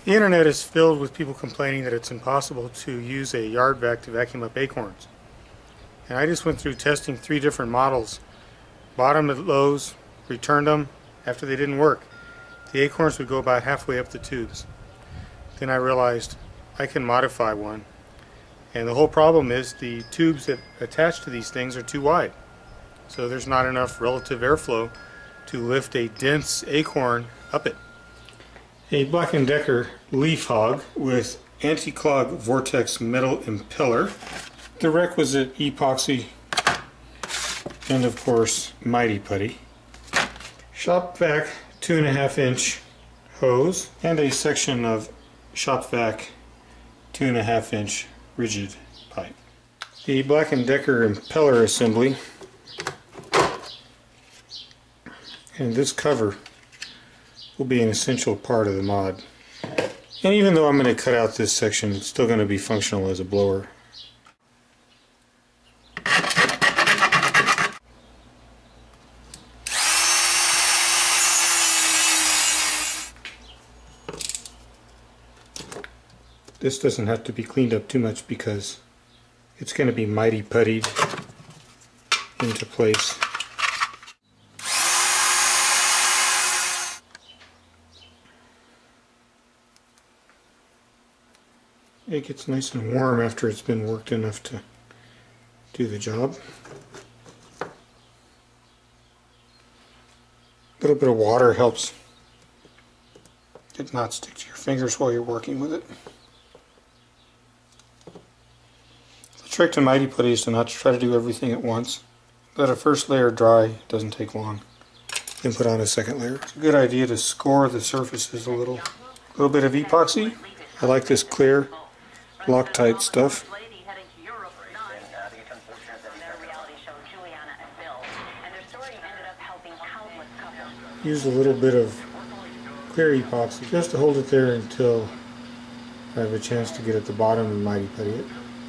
The internet is filled with people complaining that it's impossible to use a yard vac to vacuum up acorns. And I just went through testing 3 different models, bought them at Lowe's, returned them after they didn't work. The acorns would go about halfway up the tubes. Then I realized I can modify one. And the whole problem is the tubes that attach to these things are too wide. So there's not enough relative airflow to lift a dense acorn up it. A Black and Decker LeafHog with anti-clog vortex metal impeller, the requisite epoxy, and of course mighty putty, Shop-Vac 2.5-inch hose, and a section of Shop-Vac 2.5-inch rigid pipe. The Black and Decker impeller assembly, and this cover will be an essential part of the mod. And even though I'm going to cut out this section, it's still going to be functional as a blower. This doesn't have to be cleaned up too much because it's going to be mighty puttied into place. It gets nice and warm after it's been worked enough to do the job. A little bit of water helps it not stick to your fingers while you're working with it. The trick to mighty putty is to not try to do everything at once. Let a first layer dry, it doesn't take long. Then put on a second layer. It's a good idea to score the surfaces a little. A little bit of epoxy. I like this clear Loctite stuff. Use a little bit of clear epoxy just to hold it there until I have a chance to get at the bottom and mighty putty it.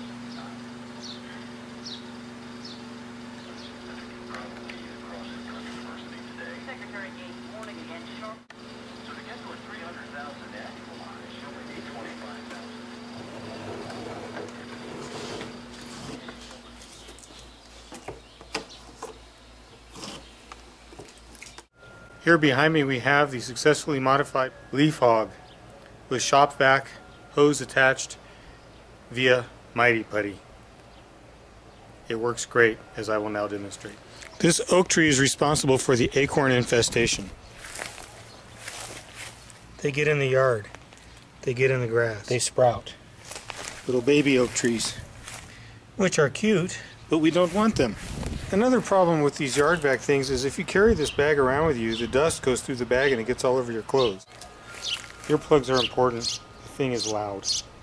Here behind me we have the successfully modified LeafHog with Shop-Vac hose attached via mighty putty. It works great, as I will now demonstrate. This oak tree is responsible for the acorn infestation. They get in the yard, they get in the grass, they sprout. Little baby oak trees, which are cute, but we don't want them. Another problem with these yard vac things is if you carry this bag around with you, the dust goes through the bag and it gets all over your clothes. Earplugs are important. The thing is loud.